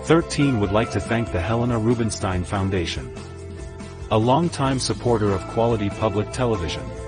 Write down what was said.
13 would like to thank the Helena Rubinstein Foundation, a longtime supporter of quality public television.